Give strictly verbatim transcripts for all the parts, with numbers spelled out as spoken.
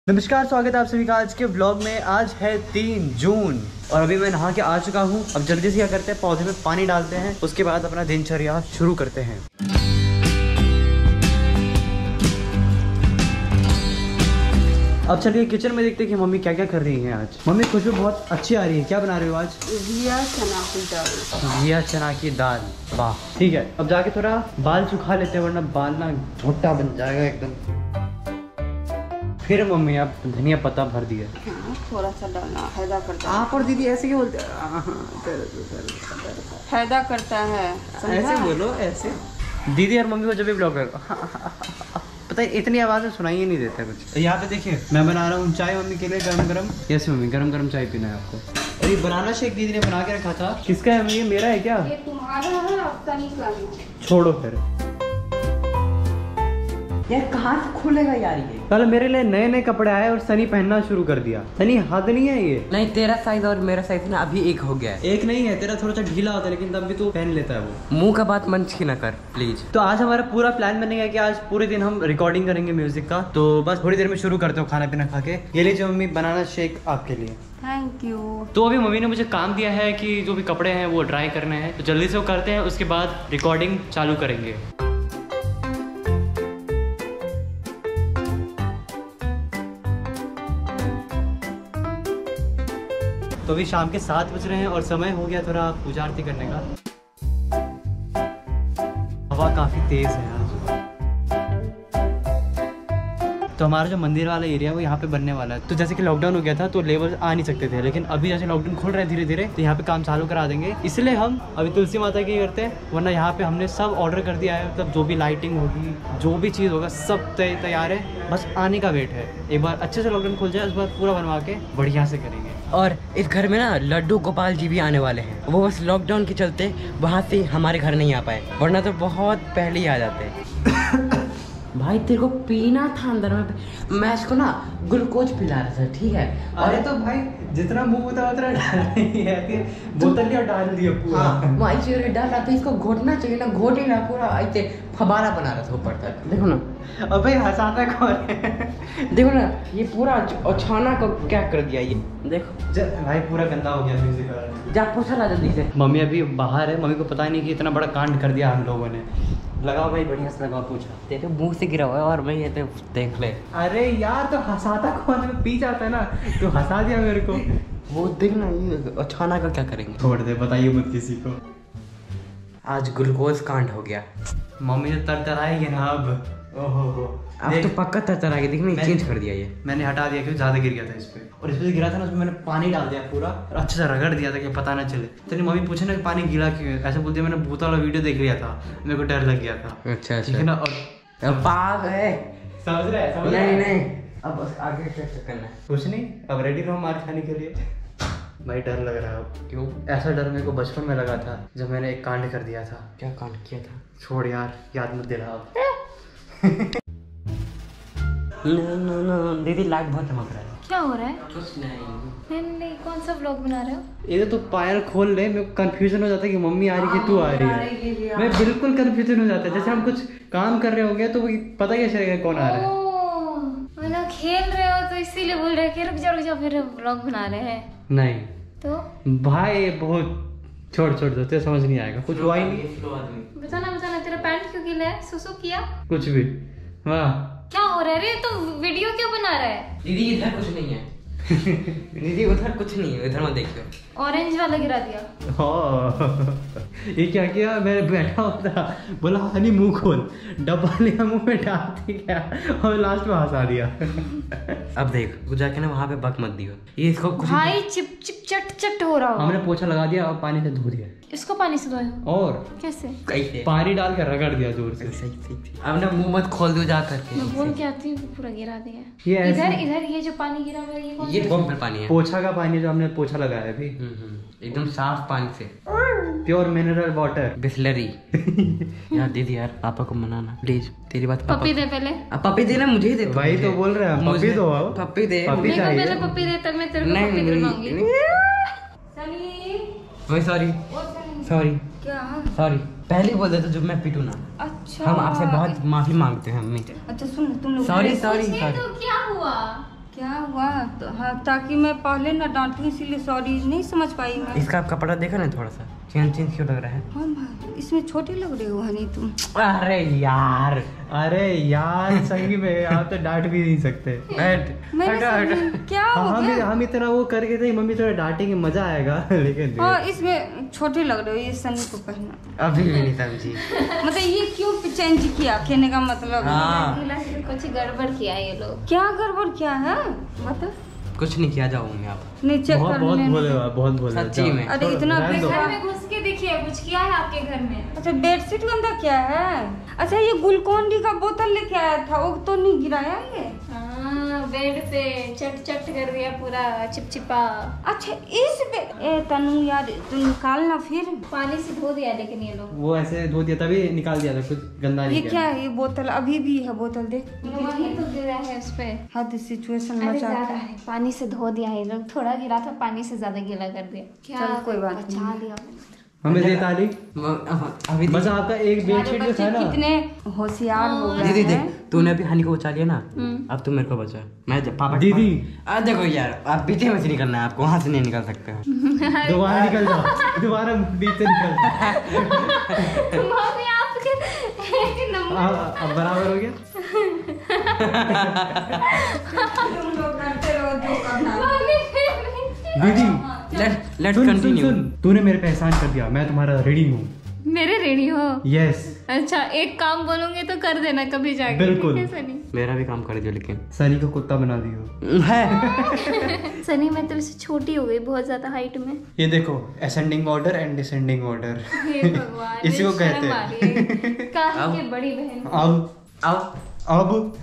नमस्कार, स्वागत है आप सभी का आज के व्लॉग में। आज है तीन जून और अभी मैं नहा के आ चुका हूँ। अब जल्दी से क्या करते हैं, पौधे में पानी डालते हैं, उसके बाद अपना दिनचर्या शुरू करते हैं। अब चलिए किचन में देखते हैं कि मम्मी क्या क्या कर रही हैं आज। मम्मी खुशबू बहुत अच्छी आ रही है। क्या बना रही हो आज? घिया चना की दाल। घिया चना की दाल, वाह। ठीक है, अब जाके थोड़ा बाल सुखा लेते हैं वरना बाल ना झोटा बन जाएगा एकदम। फिर मम्मी आप धनिया पत्ता भर दिए। हाँ, थोड़ा सा डालना, फायदा करता है। आप और दीदी ऐसे क्यों बोलते हैं? फायदा करता है, ऐसे बोलो, ऐसे। दीदी और मम्मी को जब भी ब्लॉग कर पता है इतनी आवाज़ में सुनाई ही नहीं देता कुछ। यहाँ पे देखिए मैं बना रहा हूँ चाय मम्मी के लिए गरम गरम। यस मम्मी, गरम गरम चाय पीना है आपको। और ये बनाना शेक दीदी ने बना के रखा था। किसका है मम्मी? मेरा है क्या? ये तुम्हारा है, अब तनी का। छोड़ो फिर। यार कहाँ से खुलेगा यार ये? कल मेरे लिए नए नए कपड़े आए और सनी पहनना शुरू कर दिया। सनी हद नहीं है ये। नहीं, तेरा साइज और मेरा साइज ना अभी एक हो गया है। एक नहीं है, तेरा थोड़ा सा ढीला होता है लेकिन तब भी तू पहन लेता है वो। मुंह का बात मन छीना कर प्लीज। तो आज हमारा पूरा प्लान बनेगा कि आज पूरे दिन हम रिकॉर्डिंग करेंगे म्यूजिक का। तो बस थोड़ी देर में शुरू करते हो खाना पीना खा के। ये लीजिए मम्मी, बनाना शेक आपके लिए। Thank you. तो अभी मम्मी ने मुझे काम दिया है कि जो भी कपड़े हैं वो ड्राई करने हैं, तो जल्दी से वो करते हैं, उसके बाद रिकॉर्डिंग चालू करेंगे। तो अभी शाम के सात बज रहे हैं और समय हो गया थोड़ा पूजा आरती करने का। हवा काफी तेज है आज। तो हमारा जो मंदिर वाला एरिया है वो यहाँ पे बनने वाला है। तो जैसे कि लॉकडाउन हो गया था तो लेबर आ नहीं सकते थे, लेकिन अभी जैसे लॉकडाउन खुल रहे हैं धीरे धीरे तो यहाँ पे काम चालू करा देंगे। इसलिए हम अभी तुलसी माता की करते हैं, वरना यहाँ पे हमने सब ऑर्डर कर दिया है। मतलब जो भी लाइटिंग होगी, जो भी चीज़ होगा, सब तैयार है, बस आने का वेट है। एक बार अच्छे से लॉकडाउन खुल जाए, उस बार पूरा बनवा के बढ़िया से करेंगे। और इस घर में ना लड्डू गोपाल जी भी आने वाले हैं। वो बस लॉकडाउन के चलते वहाँ से हमारे घर नहीं आ पाए, वरना तो बहुत पहले ही आ जाते। भाई तेरे को पीना था अंदर में, मैं इसको ना ग्लूकोज पिला रहा था, ठीक है। अरे तो भाई जितना मुंह होता है उतना डालना है, बोतल लिया डाल दिया पूरा। हाँ, वो ऐसे डाल रहा था, इसको घोटना चाहिए ना, घोट ही ना, पूरा ऐसे फबारा बना रहा था ऊपर तक। देखो ना, अबे हंसाता कौन है? देखो ना, ये पूरा अचानक को क्या कर दिया ये, देखो भाई पूरा गंदा हो गया म्यूजिक। जा पूछा ला जल्दी से। मम्मी अभी बाहर है, मम्मी को पता ही नहीं कि इतना बड़ा कांड कर दिया हम लोगों ने। लगाओ भाई, बढ़िया से लगाओ पूछा। तेरे मुंह से गिरा हुआ है और मैं ये तो देख ले। अरे यार तो हंसाता कौन है? पी जाता है ना, तो हंसा दिया मेरे को। वो देख ना, ये अचानक का क्या करेंगे? छोड़ दे, बताइए मत किसी को। आज ग्लूकोज कांड हो गया। मम्मी तो तर तर आएगी ना अब। ओहो हो, अब तो पक्का तरतर आ गया। देख, मैंने चेंज कर दिया ये। मैंने हटा दिया क्योंकि ज्यादा गिर गया था इस पे, और इस पे गिरा था ना, उसमें मैंने पानी डाल दिया पूरा और अच्छे से रगड़ दिया था कि पता ना चले। तेरी मम्मी पूछे ना कि पानी गीला क्यों है, ऐसे बोलती है। मैंने भूत वाला वीडियो देख लिया था, मेरे को डर लग गया था। अच्छा ठीक है ना। और पाग है, समझ रहे हैं? नहीं नहीं, अब बस आगे क्या करना है? कुछ नहीं, अब रेडी रहो मार खाने के लिए। भाई डर लग रहा है अब। क्यों? ऐसा डर मेरे को बचपन में लगा था जब मैंने एक कांड कर दिया था। क्या कांड किया था? छोड़ यार, याद मत दिला अब। नो नो नो, दीदी लाइट बहुत चमक रहा है। क्या हो रहा है? कुछ नहीं। नहीं नहीं, कौन सा व्लॉग बना रहे हो? ये तो पायल खोल ले, मेरे को कंफ्यूजन हो जाता है कि मम्मी आ रही है कि तू आ रही है। मैं बिल्कुल कंफ्यूजन हो जाता है, जैसे हम कुछ काम कर रहे होंगे तो पता क्या चलेगा कौन आ रहा है। ओह, मतलब खेल रहे हो तो इसीलिए बोल रहे हैं कि रुक जाओ रुक जाओ, फिर व्लॉग बना रहे हैं। नहीं तो भाई बहुत छोड़ छोड़ दो, तेरे समझ नहीं आएगा। कुछ हुआ ही नहीं। बताना बताना, तेरा पैंट क्यों गीला है? सुसु किया? कुछ भी। वाह, क्या हो रहा है रे? तो वीडियो क्यों बना रहा है? दीदी इधर कुछ नहीं है। दीदी उधर कुछ नहीं है, इधर मत देखियो। ऑरेंज वाला गिरा दिया। ये क्या किया? मैं बैठा हुआ था, बोला हनी मुंह खोल, डब्बा लिया मुंह में डालती गया और लास्ट में हंसा दिया। अब देख, तू जाके ना वहाँ पे बक मत दियो। ये इसको कुछ भाई चिप चिप चट चट हो रहा होगा। हमने पोछा लगा दिया और पानी से धो दिया। इसको पानी से धोए हो? और कैसे? कैसे? पानी डाल कर रगड़ दिया जोर से। सही सही। अब ना मुंह मत खोल दो जा करके। मैं बोल के आती हूँ, पूरा गिरा दिया। ये ऐसे- इधर इधर ये जो पानी गिरा हुआ है, ये कौन ये सा? पंप में पानी है। पोछा का पानी जो हमने पोछा लगाया है अभी, हम्म हम्म, एकदम साफ पानी से, प्योर मिनरल वाटर। बिस्लरी। यार दीदी यार, पापा को मनाना प्लीज, तेरी बात पापा। पप्पी दे पहले। अब पप्पी देना, मुझे ही दे। वही तो बोल रहे हैं, पप्पी दो। पप्पी दे। पप्पी मेरे को चाहिए। पहले पप्पी दे, तब मैं तेरे को नहीं पप्पी नहीं दिलवाऊंगी। सनी, वही सॉरी ओ सनी। सॉरी क्या? सॉरी, पहले ही बोल देते जब मैं पिटू ना। अच्छा, हम आपसे बहुत माफी मांगते हैं मम्मी। अच्छा सुन, तुम लोग सॉरी सॉरी पूछे सॉरी। तो क्या हुआ? क्या हुआ? तो हाँ, ताकि मैं पहले ना डांटूं, इसीलिए सॉरी, नहीं समझ पाई मैं। इसका आप कपड़ा देखा ना थोड़ा सा चेंज चेंज क्यों लग रहा है? हाँ भाई, इसमें छोटे लग रहे हो हनी तुम। अरे यार अरे यार सही में आप तो डांट भी नहीं सकते। हट मैंने हट हट समझ- क्या हो हम गया? हम इतना वो करके थे, मम्मी थोड़ा डांटेंगे, मजा आएगा। लेकिन हाँ, इसमें छोटे लग रहे हो, ये सनी को पहना। अभी भी नहीं समझी। मतलब ये क्यों चेंज किया, कहने का मतलब? हाँ कुछ गड़बड़ किया ये लोग। क्या गड़बड़ क्या है मतलब? कुछ नहीं किया, जाओ मैं आप नीचे बहुत कर बहुत लेने बोले दो। हो आप, बहुत बोले हो। सच्ची जाओ। में। अरे इतना रहने दो। बेकार। घर में घुस के देखिए कुछ किया है आपके घर में। अच्छा, बेडशीट गंदा क्या है? अच्छा, ये ग्लूकोन डी का बोतल लेके आया था, वो तो नहीं गिराया ये? हाँ, बेड पे चट चट कर दिया पूरा चिपचिपा। अच्छा, इस बे ए तनु यार, तू निकालना फिर। पानी से धो दिया लेकिन ये लोग। वो ऐसे धो दिया तभी निकाल दिया था, कुछ गंदा ये नहीं क्या है? ये बोतल अभी भी है, बोतल देख। वही तो गिरा है उस पे। हद सिचुएशन अरे मचा ज्यादा के। है, पानी से धो दिया है लोग। थोड़ा गिरा था, पानी से ज्यादा गीला कर दिया। क्या चल, कोई बात बचा नहीं। लिया। हमें दे ताली। अभी बस आपका एक हमारे बेडशीट जो बच्चे था ना, कितने होशियार हो गए दीदी देख, हैं। तूने अभी हनी को बचा लिया ना, अब तू मेरे को बचा। मैं जब पापा दीदी। आ देखो यार, आप पीछे में से निकलना है, आपको वहां से नहीं निकल सकते हो। दोबारा निकल जाओ, दोबारा बीच से निकल जाओ। मम्मी आपके एक नंबर। अब अब बराबर हो गया। तुम लोग करते रहो जो करना है। मम्मी फिर नहीं। दीदी लेट लेट्स सुन सुन कंटिन्यू। सुन, तूने मेरे पे एहसान कर दिया, मैं तुम्हारा रेडी हूँ। मेरे रेडी हो? यस अच्छा, एक काम बोलूंगी तो कर देना कभी जाके। बिल्कुल। ठीक है सनी? मेरा भी काम कर दियो लेकिन सनी को कुत्ता बना दियो। है। सनी मैं तेरे से छोटी हो गई बहुत ज्यादा हाइट में। ये देखो, ascending order and descending order. हे भगवान, इसी को मुझे कहते शर्म हैं। आ रही है। काहे के बड़ी बहन। अब आओ अब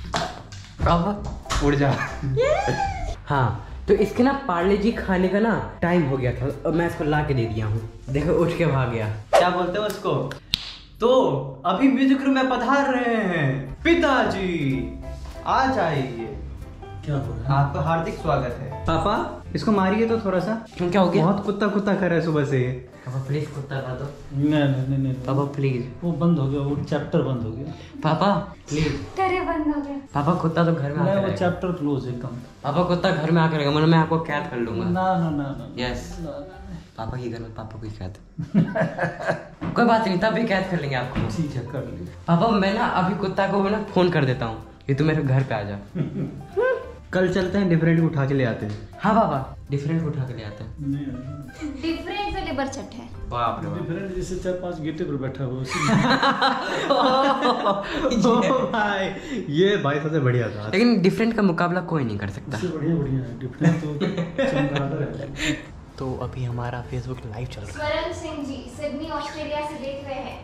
अब उड़ जा। हाँ, तो इसके ना पार्ले जी खाने का ना टाइम हो गया था, और मैं इसको ला के दे दिया हूँ। देखो उठ के भाग गया। क्या बोलते हो उसको? तो अभी म्यूजिक रूम में पधार रहे हैं पिताजी, आ जाइए। क्या हो रहा है? आपका हार्दिक स्वागत है। पापा इसको मारिए तो थोड़ा सा। क्यों, क्या हो गया? बहुत कुत्ता कुत्ता कर रहा है सुबह से ये। पापा प्लीज कुत्ता ला दो। नहीं नहीं नहीं नहीं पापा प्लीज। वो बंद हो गया, वो चैप्टर बंद हो गया। पापा प्लीज। तेरे बंद हो गया। पापा कुत्ता तो घर में नहीं, आकर वो रहेगा। चैप्टर क्लोज एकदम। पापा कुत्ता घर में आकर रहेगा, मतलब मैं आपको कैद कर लूंगा। ना ना ना ना यस, पापा के घर में पापा को ही कैद। कोई बात नहीं, तब भी कैद कर लेंगे आपको। ठीक है, कर ली। पापा मैं ना अभी कुत्ता को ना फोन कर देता हूँ कि तू मेरे घर पे आ जा। कल चलते हैं, डिफरेंट उठा के ले आते हैं। हाँ पापा, डिफरेंट उठा के ले आते हैं। नहीं डिफरेंट से लिबर चट है। बाप रे बाप। डिफरेंट जैसे चार पांच गेटे पर बैठा हुआ उसी ओ भाई, ये भाई सबसे बढ़िया था। लेकिन डिफरेंट का मुकाबला कोई नहीं कर सकता। से बढ़िया बढ़िया है। डिफरेंट तो चमगादड़ है। तो अभी हमारा फेसबुक लाइव चल रहा स्वरण सिंह जी सिडनी ऑस्ट्रेलिया से देख रहे हैं।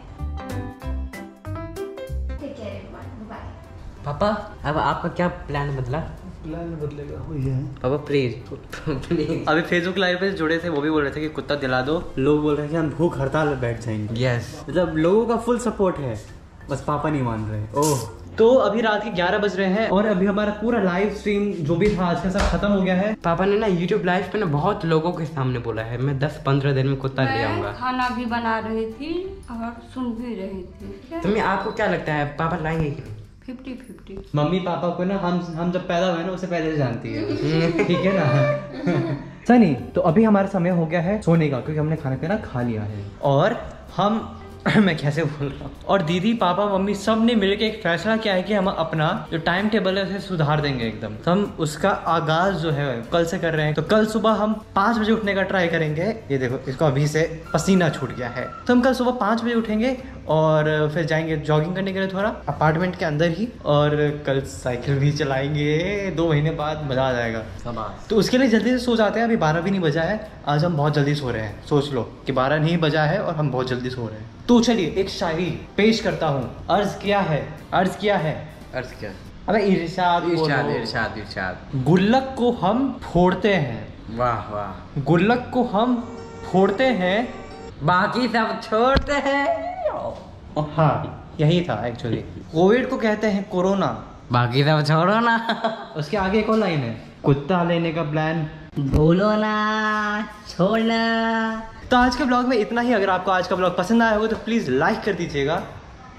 Take care everyone, bye. पापा अब आपका क्या प्लान बदला? प्लान बदलेगा हो ये है। पापा प्लीज प्लीज। अभी फेसबुक लाइव पे जुड़े थे, वो भी बोल रहे थे कि कुत्ता दिला दो। लोग बोल रहे हैं कि हम भूख हड़ताल पे बैठ जाएंगे। यस। मतलब लोगों का फुल सपोर्ट है, बस पापा नहीं मान रहे। ओह, तो अभी रात के ग्यारह बज रहे हैं और अभी हमारा पूरा लाइव स्ट्रीम जो भी था आज का सब खत्म हो गया है। पापा ने ना यूट्यूब लाइव पे ना बहुत लोगों के सामने बोला है मैं दस पंद्रह दिन में कुत्ता ले मैं आऊंगा। खाना भी बना रही थी और सुन भी रही थी। तुम्हें आपको क्या लगता है पापा लाएंगे कि नहीं? Fifty fifty. मम्मी पापा को ना हम हम जब पैदा हुए ना उससे पहले से जानती है। ठीक है ना? सनी, तो अभी हमारा समय हो गया है सोने का, क्योंकि हमने खाना पीना खा लिया है और हम मैं कैसे बोल रहा हूँ, और दीदी पापा मम्मी सब ने मिलकर एक फैसला किया है कि हम अपना जो टाइम टेबल है उसे सुधार देंगे एकदम। तो हम उसका आगाज जो है कल से कर रहे हैं। तो कल सुबह हम पाँच बजे उठने का ट्राई करेंगे। ये देखो, इसको अभी से पसीना छूट गया है। तो हम कल सुबह पाँच बजे उठेंगे और फिर जाएंगे जॉगिंग करने के लिए थोड़ा अपार्टमेंट के अंदर ही, और कल साइकिल भी चलाएंगे। दो महीने बाद मजा आ जाएगा। तो उसके लिए जल्दी से सो जाते हैं। अभी बारह भी नहीं बजा है, आज हम बहुत जल्दी सो रहे हैं। सोच लो कि बारह नहीं बजा है और हम बहुत जल्दी सो रहे हैं। तो चलिए एक शायरी पेश करता हूँ। अर्ज किया है, अर्ज किया है अर्ज क्या? अबे इरशाद इरशाद बोलो। इरशाद इरशाद। गुल्लक को हम फोड़ते हैं, वाह वाह। गुल्लक को हम फोड़ते हैं, बाकी सब छोड़ते हैं। हाँ यही था एक्चुअली। कोविड को कहते हैं कोरोना, बाकी सब छोड़ो ना। उसके आगे एक और लाइन है, कुत्ता लेने का प्लान भूलो ना, छोड़ना। तो आज के ब्लॉग में इतना ही। अगर आपको आज का ब्लॉग पसंद आया होगा तो प्लीज़ लाइक कर दीजिएगा।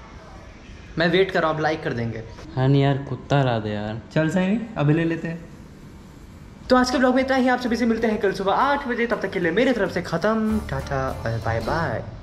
मैं वेट कर रहा हूँ, आप लाइक कर देंगे। हाँ नहीं यार, कुत्ता ला दे यार। चल सही, अभी ले लेते हैं। तो आज के ब्लॉग में इतना ही, आप सभी से मिलते हैं कल सुबह आठ बजे, तब तक के लिए मेरी तरफ से खत्म, टाटा बाय बाय।